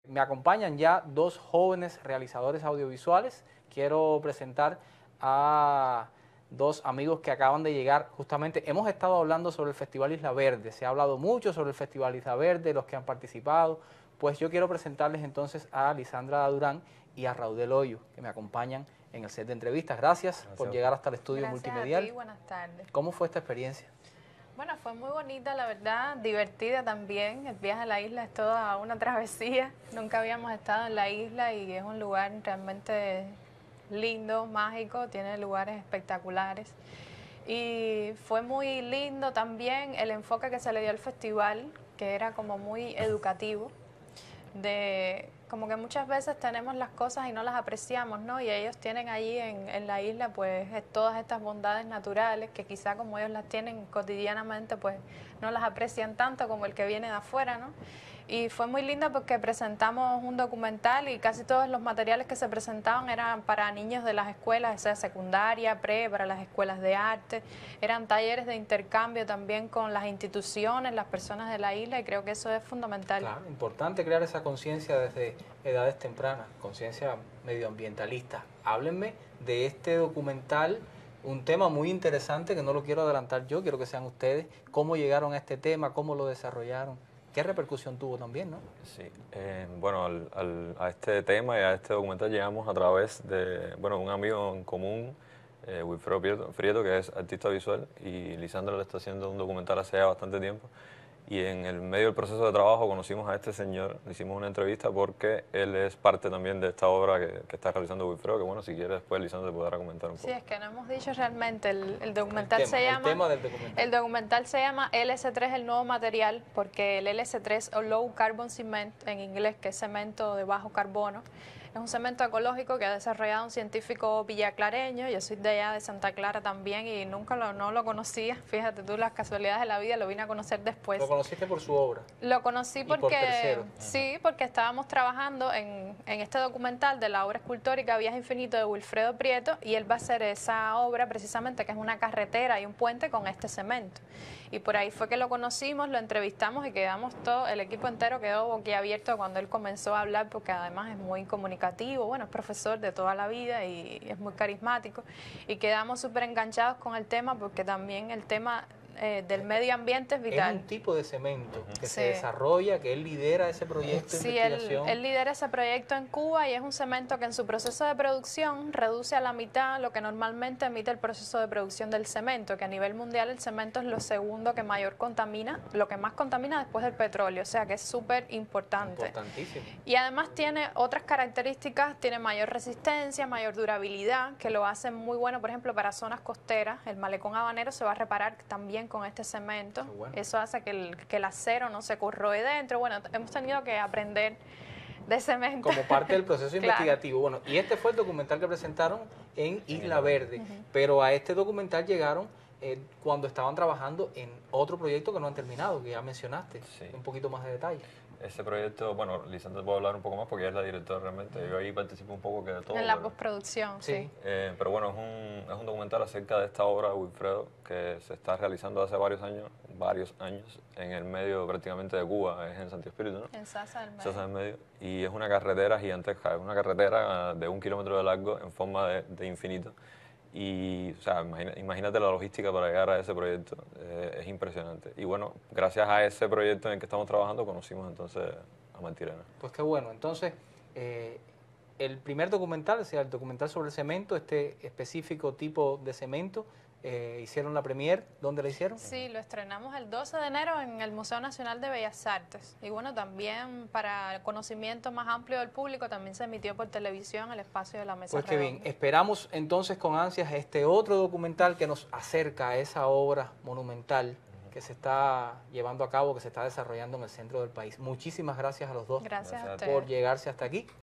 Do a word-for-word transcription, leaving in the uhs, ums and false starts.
Me acompañan ya dos jóvenes realizadores audiovisuales. Quiero presentar a dos amigos que acaban de llegar. Justamente hemos estado hablando sobre el Festival Isla Verde. Se ha hablado mucho sobre el Festival Isla Verde, los que han participado. Pues yo quiero presentarles entonces a Lisandra Durán y a Raudel Hoyo, que me acompañan en el set de entrevistas. Gracias, Gracias por llegar hasta el estudio Gracias multimedial. A ti, buenas tardes. ¿Cómo fue esta experiencia? Bueno, fue muy bonita, la verdad, divertida también. El viaje a la isla es toda una travesía. Nunca habíamos estado en la isla y es un lugar realmente lindo, mágico, tiene lugares espectaculares. Y fue muy lindo también el enfoque que se le dio al festival, que era como muy educativo, de como que muchas veces tenemos las cosas y no las apreciamos, ¿no? Y ellos tienen allí en, en la isla pues todas estas bondades naturales que quizá como ellos las tienen cotidianamente pues no las aprecian tanto como el que viene de afuera, ¿no? Y fue muy lindo porque presentamos un documental y casi todos los materiales que se presentaban eran para niños de las escuelas, o sea, secundaria, pre, para las escuelas de arte. Eran talleres de intercambio también con las instituciones, las personas de la isla, y creo que eso es fundamental. Claro, importante crear esa conciencia desde edades tempranas, conciencia medioambientalista. Háblenme de este documental, un tema muy interesante que no lo quiero adelantar yo, quiero que sean ustedes. ¿Cómo llegaron a este tema? ¿Cómo lo desarrollaron? ¿Qué repercusión tuvo también, no? Sí, eh, bueno, al, al, a este tema y a este documental llegamos a través de, bueno, un amigo en común, eh, Wilfredo Prieto, Prieto, que es artista visual, y Lisandra le está haciendo un documental hace ya bastante tiempo. Y en el medio del proceso de trabajo conocimos a este señor, le hicimos una entrevista porque él es parte también de esta obra que, que está realizando Wilfredo, que bueno, si quiere después Lisandra te podrá comentar un poco. Sí, es que no hemos dicho realmente, el, el documental el tema, se llama... El tema del documental. El documental se llama L S tres, el nuevo material, porque el L S tres o Low Carbon Cement, en inglés, que es cemento de bajo carbono, es un cemento ecológico que ha desarrollado un científico villaclareño. Yo soy de allá de Santa Clara también y nunca lo, no lo conocía. Fíjate tú, las casualidades de la vida, lo vine a conocer después. ¿Lo conociste por su obra? Lo conocí porque, por tercero. Sí, porque estábamos trabajando en, en este documental de la obra escultórica Viaje Infinito de Wilfredo Prieto, y él va a hacer esa obra precisamente, que es una carretera y un puente con este cemento. Y por ahí fue que lo conocimos, lo entrevistamos y quedamos todo, el equipo entero quedó boquiabierto cuando él comenzó a hablar, porque además es muy comunicativo, bueno, es profesor de toda la vida y es muy carismático, y quedamos súper enganchados con el tema, porque también el tema eh, del medio ambiente es vital. Es un tipo de cemento que sí. se desarrolla, que él lidera ese proyecto de sí, investigación. Él, él lidera ese proyecto en Cuba, y es un cemento que en su proceso de producción reduce a la mitad lo que normalmente emite el proceso de producción del cemento, que a nivel mundial el cemento es lo segundo que mayor contamina, lo que más contamina después del petróleo, o sea que es súper importante. Importantísimo. Y además tiene otras características, tiene mayor resistencia, mayor durabilidad, que lo hacen muy bueno, por ejemplo, para zonas costeras. El malecón habanero se va a reparar también con este cemento. Bueno. Eso hace que el, que el acero no se corroe dentro. Bueno, hemos tenido que aprender de cemento. Como parte del proceso claro. investigativo. Bueno, y este fue el documental que presentaron en Isla Verde, uh-huh. pero a este documental llegaron eh, cuando estaban trabajando en otro proyecto que no han terminado, que ya mencionaste, sí. un poquito más de detalle. Ese proyecto, bueno, Lisandra puede hablar un poco más porque ella es la directora realmente. Yo ahí participo un poco que de todo. En la pero, postproducción, sí. sí. Eh, pero bueno, es un, es un documental acerca de esta obra de Wilfredo que se está realizando hace varios años, varios años, en el medio prácticamente de Cuba, es en Santi Espíritu, ¿no? En Sasa del Medio. Sasa del Medio. Y es una carretera gigantesca, es una carretera de un kilómetro de largo en forma de, de infinito. Y, o sea, imagina, imagínate la logística para llegar a ese proyecto, eh, es impresionante. Y bueno, gracias a ese proyecto en el que estamos trabajando, conocimos entonces a Martirena. Pues qué bueno. Entonces, eh, el primer documental, o sea, el documental sobre el cemento, este específico tipo de cemento, eh, hicieron la premier. ¿Dónde la hicieron? Sí, lo estrenamos el doce de enero en el Museo Nacional de Bellas Artes. Y bueno, también para el conocimiento más amplio del público, también se emitió por televisión el espacio de la mesa Pues qué redonda. bien. Esperamos entonces con ansias este otro documental que nos acerca a esa obra monumental que se está llevando a cabo, que se está desarrollando en el centro del país. Muchísimas gracias a los dos gracias a por llegarse hasta aquí.